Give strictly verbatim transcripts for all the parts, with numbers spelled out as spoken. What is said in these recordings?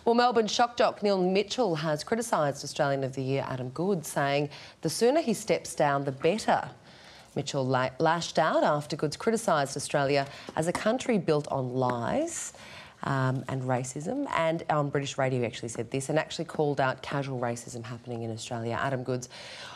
Well, Melbourne shock jock Neil Mitchell has criticised Australian of the Year Adam Goodes, saying the sooner he steps down, the better. Mitchell la lashed out after Goodes criticised Australia as a country built on lies um, and racism, and on British radio he actually said this and actually called out casual racism happening in Australia. Adam Goodes,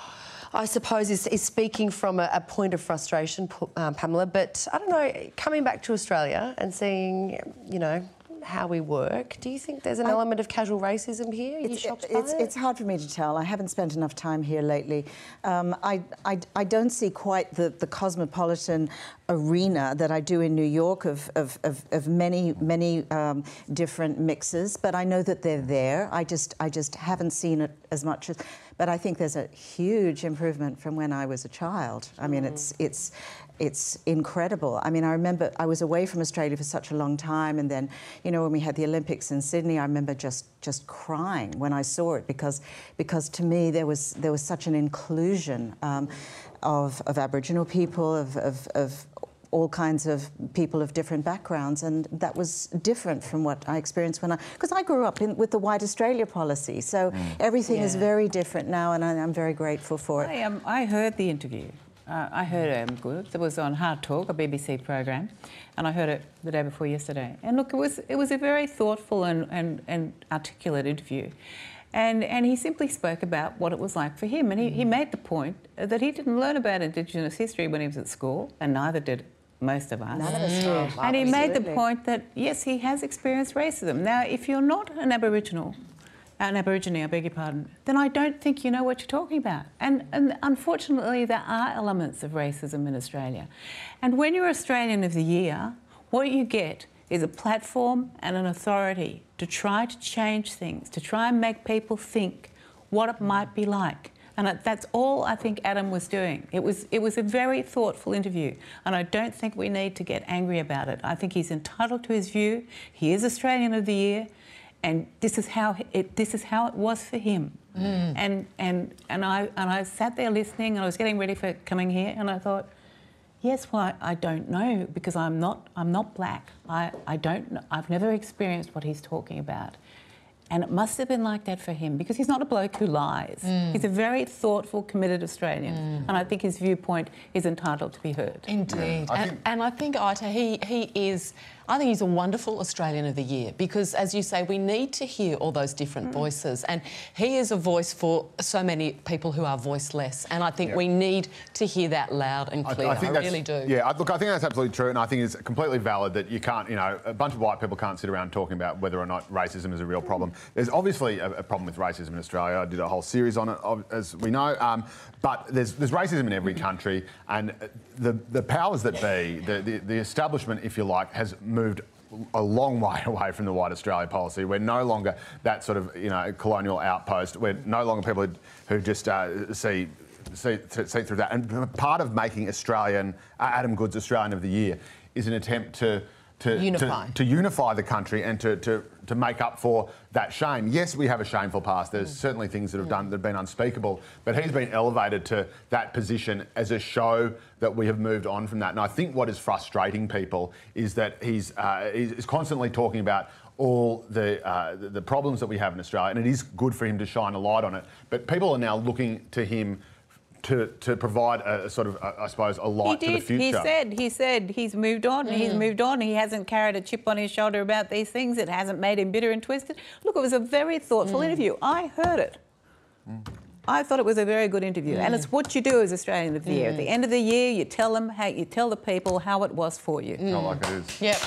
I suppose, is, is speaking from a, a point of frustration, um, Pamela, but I don't know, coming back to Australia and seeing, you know, how we work, do you think there's an I, element of casual racism here? Are you shocked it, by it's, it? It's hard for me to tell. I haven't spent enough time here lately. Um, I, I, I don't see quite the, the cosmopolitan arena that I do in New York of, of, of, of many, many um, different mixes, but I know that they're there. I just, I just haven't seen it as much as... But I think there's a huge improvement from when I was a child. I mean, mm. it's, it's, it's incredible. I mean, I remember I was away from Australia for such a long time, and then, you know, when we had the Olympics in Sydney, I remember just just crying when I saw it, because because to me there was there was such an inclusion um, of of Aboriginal people, of, of of all kinds of people of different backgrounds, and that was different from what I experienced when I... Because I grew up in, with the White Australia policy, so mm. everything yeah. is very different now, and I, I'm very grateful for it. I, um, I heard the interview. Uh, I heard Adam Goodes. It was on Hard Talk, a B B C program, and I heard it the day before yesterday. And look, it was it was a very thoughtful and, and, and articulate interview. And, and he simply spoke about what it was like for him. And he, he made the point that he didn't learn about Indigenous history when he was at school, and neither did most of us. None of us did. Oh, and he made the point that, yes, he has experienced racism. Now, if you're not an Aboriginal, an Aborigine, I beg your pardon, then I don't think you know what you're talking about. And, and unfortunately, there are elements of racism in Australia. And when you're Australian of the Year, what you get is a platform and an authority to try to change things, to try and make people think what it might be like. And that's all I think Adam was doing. It was, it was a very thoughtful interview, and I don't think we need to get angry about it. I think he's entitled to his view. He is Australian of the Year, and this is how it, this is how it was for him. Mm. And, and, and, I, and I sat there listening, and I was getting ready for coming here, and I thought, yes, well, I, I don't know, because I'm not, I'm not black. I, I don't know. I've never experienced what he's talking about. And it must have been like that for him, because he's not a bloke who lies. Mm. He's a very thoughtful, committed Australian, mm. and I think his viewpoint is entitled to be heard. Indeed. Yeah, I and, think... and I think, Ita, he, he is... I think he's a wonderful Australian of the Year, because, as you say, we need to hear all those different mm. voices, and he is a voice for so many people who are voiceless, and I think yeah. we need to hear that loud and clear. I, I, think I really do. Yeah, look, I think that's absolutely true, and I think it's completely valid that you can't, you know, a bunch of white people can't sit around talking about whether or not racism is a real problem. There's obviously a, a problem with racism in Australia. I did a whole series on it, as we know, um, but there's, there's racism in every country, and the, the powers that be, the, the, the establishment, if you like, has moved a long way away from the White Australia policy. We're no longer that sort of, you know, colonial outpost. We're no longer people who, who just uh, see, see see through that. And part of making Australian uh, Adam Goodes Australian of the Year is an attempt to to unify to, to unify the country and to, to to make up for that shame. Yes, we have a shameful past. There's mm. certainly things that have done that have been unspeakable, but he's been elevated to that position as a show that we have moved on from that. And I think what is frustrating people is that he's uh, he's constantly talking about all the, uh, the the problems that we have in Australia, and it is good for him to shine a light on it. But people are now looking to him To, to provide a, a sort of, a, I suppose, a light he to did. the future. He said, he said he's moved on, mm. he's moved on, he hasn't carried a chip on his shoulder about these things, it hasn't made him bitter and twisted. Look, it was a very thoughtful mm. interview. I heard it. Mm. I thought it was a very good interview, mm. and it's what you do as Australian of the Year. At the end of the year, you tell them how, you tell the people how it was for you. Mm. Not like it is. Yep.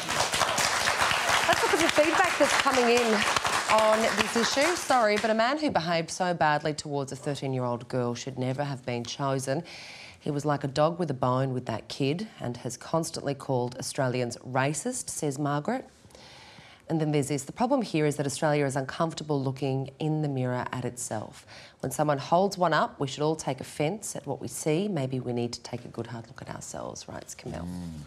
Let's look at the feedback that's coming in on this issue. Sorry, but a man who behaved so badly towards a thirteen-year-old girl should never have been chosen. He was like a dog with a bone with that kid and has constantly called Australians racist, says Margaret. And then there's this. The problem here is that Australia is uncomfortable looking in the mirror at itself. When someone holds one up, we should all take offence at what we see. Maybe we need to take a good hard look at ourselves, writes Camille. Mm.